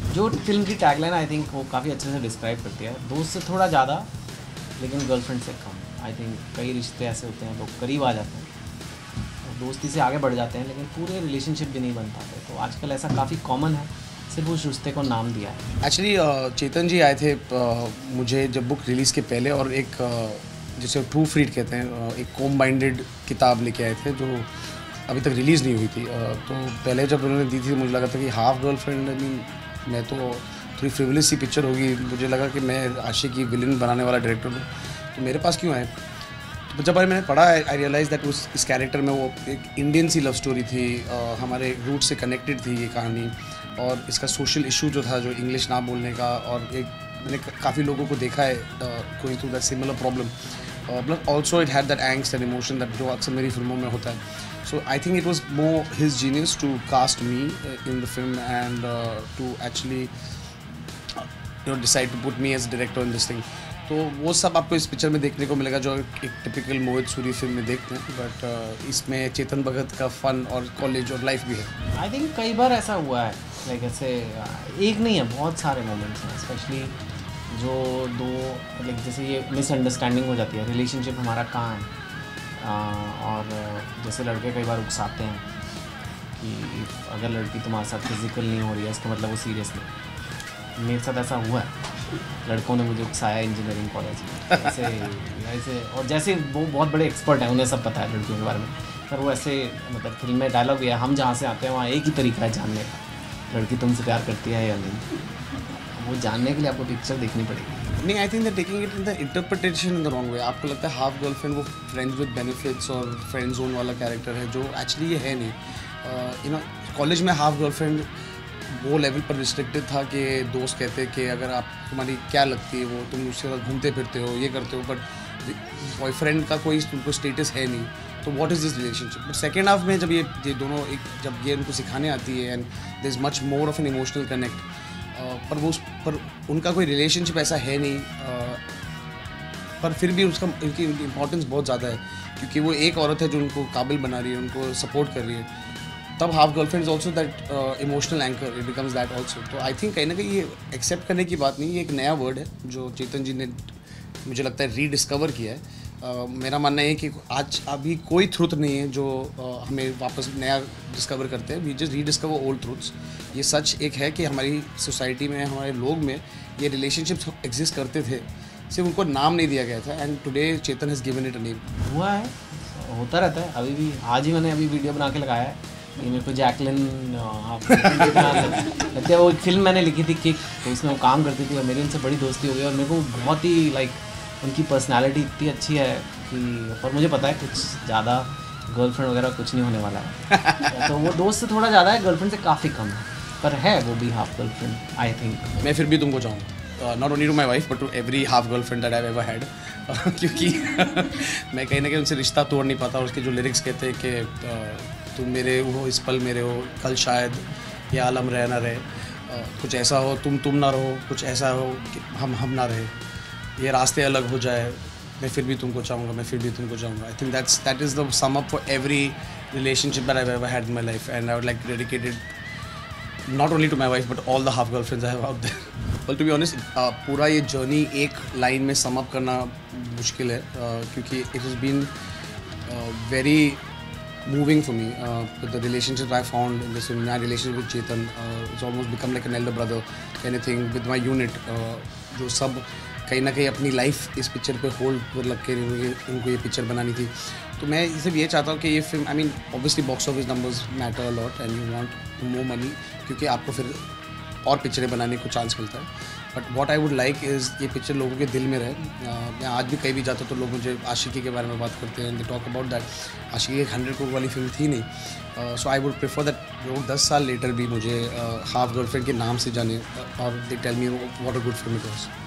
जो फिल्म की tagline I think वो काफ़ी अच्छे से डिस्क्राइब करती है, दोस्त से थोड़ा ज़्यादा लेकिन गर्लफ्रेंड से कम। आई थिंक कई रिश्ते ऐसे होते हैं, लोग करीब आ जाते हैं और दोस्ती से आगे बढ़ जाते हैं लेकिन पूरे रिलेशनशिप भी नहीं बन पाते। तो आजकल ऐसा काफ़ी कॉमन है, सिर्फ उस रिश्ते को नाम दिया है। एक्चुअली चेतन जी आए थे मुझे जब बुक रिलीज़ के पहले, और एक जिसे प्रूफ रीड कहते हैं, एक कोम बाइंडेड किताब लेके आए थे जो अभी तक रिलीज़ नहीं हुई थी। तो पहले जब उन्होंने दी थी मुझे लगा था कि हाफ गर्लफ्रेंड, आई मीन मैं तो थोड़ी फ्रिवलेस सी पिक्चर होगी, मुझे लगा कि मैं आशिक की विलन बनाने वाला डायरेक्टर हूँ, तो मेरे पास क्यों आए। तो जब मैंने पढ़ा आई रियलाइज़ दैट इस कैरेक्टर में वो एक इंडियन सी लव स्टोरी थी, हमारे रूट से कनेक्टेड थी ये कहानी, और इसका सोशल इशू जो था, जो इंग्लिश ना बोलने का, और एक मैंने काफ़ी लोगों को देखा है going through that similar problem, plus also it had that angst and emotion that जो अक्सर मेरी फिल्मों में होता है। So I think it was more his genius to cast me in the film and to actually decide to put me as director in this thing. तो वो सब आपको इस पिक्चर में देखने को मिलेगा जो एक टिपिकल मोहित सूरी फिल्म में देखते हैं, बट इसमें चेतन भगत का फन और कॉलेज और लाइफ भी है। आई थिंक कई बार ऐसा हुआ है, लाइक ऐसे एक नहीं है, बहुत सारे मोमेंट्स हैं, स्पेशली जो दो लाइक जैसे ये मिसअंडरस्टैंडिंग हो जाती है, रिलेशनशिप हमारा कहाँ है, और जैसे लड़के कई बार उकसाते हैं कि अगर लड़की तुम्हारे साथ फिजिकल नहीं हो रही है इसका मतलब वो सीरियस नहीं। मेरे साथ ऐसा हुआ है, लड़कों ने मुझे उकसाया इंजीनियरिंग कॉलेज में ऐसे ऐसे, और जैसे वो बहुत बड़े एक्सपर्ट हैं, उन्हें सब पता है लड़कियों के बारे में, पर वो ऐसे मतलब फिल्म में डायलॉग भी है, हम जहाँ से आते हैं वहाँ एक ही तरीका है जानने का, लड़की तुमसे प्यार करती है या नहीं, वो जानने के लिए आपको पिक्चर देखनी पड़ेगी। नहीं, I think that taking it in the interpretation in the wrong way. आपको लगता है हाफ गर्लफ्रेंड वो फ्रेंड्स विद बेनिफिट्स और फ्रेंड जोन वाला कैरेक्टर है, जो एक्चुअली ये है नहीं। यू नो, कॉलेज में हाफ गर्लफ्रेंड वो लेवल पर रिस्ट्रिक्टेड था कि दोस्त कहते कि अगर आप तुम्हारी क्या लगती है वो, तुम उसके साथ घूमते फिरते हो, ये करते हो, बट बॉयफ्रेंड का कोई तुमको स्टेटस है नहीं, तो what is this relationship. But second half में जब ये दोनों जब ये उनको सिखाने आती है and there is much more of an emotional connect, पर उनका कोई रिलेशनशिप ऐसा है नहीं, पर फिर भी उसका उनकी इम्पोर्टेंस बहुत ज़्यादा है क्योंकि वो एक औरत है जो उनको काबिल बना रही है, उनको सपोर्ट कर रही है। तब half girlfriend is also that emotional anchor, it becomes that also. तो आई थिंक कहीं ना कहीं ये एक्सेप्ट करने की बात नहीं, ये एक नया वर्ड है जो चेतन जी ने मुझे लगता है रीडिस्कवर किया है। मेरा मानना है कि आज अभी कोई ट्रुथ नहीं है जो हमें वापस नया डिस्कवर करते हैं, we just rediscover old truths. ये सच एक है कि हमारी सोसाइटी में, हमारे लोग में ये रिलेशनशिप्स एग्जिस्ट करते थे, सिर्फ उनको नाम नहीं दिया गया था, and today Chetan has given it a name. हुआ है, होता रहता है अभी भी। आज ही मैंने अभी वीडियो बना के लगाया है, ये मेरे को जैकलिन आप लगता है, वो फिल्म मैंने लिखी थी किक, तो उसमें वो काम करती थी और मेरी उनसे बड़ी दोस्ती हो गई, और मेरे को बहुत ही लाइक उनकी पर्सनालिटी इतनी अच्छी है कि, और मुझे पता है कुछ ज़्यादा गर्लफ्रेंड वगैरह कुछ नहीं होने वाला है तो वो दोस्त से थोड़ा ज़्यादा है, गर्लफ्रेंड से काफ़ी कम है, पर है वो भी हाफ गर्लफ्रेंड आई थिंक। मैं फिर भी तुमको चाहूँगा, not only to my wife but to every half girlfriend that I have ever had, क्योंकि मैं कहीं ना कहीं उनसे रिश्ता तोड़ नहीं पाता। उसके जो लिरिक्स कहते हैं कि तुम मेरे हो, इस पल मेरे हो, कल शायद ये आलम रह ना रहे, कुछ ऐसा हो तुम ना रहो, कुछ ऐसा हो कि हम ना रहे, ये रास्ते अलग हो जाए, मैं फिर भी तुमको चाहूँगा, मैं फिर भी तुमको चाहूँगा। I think that is the sum up for every relationship that I have ever had in my life, and I would like dedicated not only to my wife but all the half girlfriends I have out there. Well, to be honest, पूरा ये journey एक line में sum up करना मुश्किल है, क्योंकि it has been very moving for me with the relationship I found in this film. My relationship with Chetan, it's almost become like an elder brother kind of thing with my unit, जो सब कहीं ना कहीं अपनी life इस picture पे hold पर लग के उनको ये पिक्चर बनानी थी। तो मैं सिर्फ ये चाहता हूँ कि ये film, I mean obviously box office numbers matter a lot and you want more money, क्योंकि आपको फिर और पिक्चरें बनाने को चांस मिलता है, but what I would like is ये पिक्चर लोगों के दिल में रहे। मैं आज भी कहीं भी जाता हूँ तो लोग मुझे आशिकी के बारे में बात करते हैं, they talk about that. Aashiqui एक 100 करोड़ वाली फिल्म थी नहीं, so I would prefer that लोग 10 साल लेटर भी मुझे हाफ गर्लफ्रेंड के नाम से जाने और they tell me what a good film it was.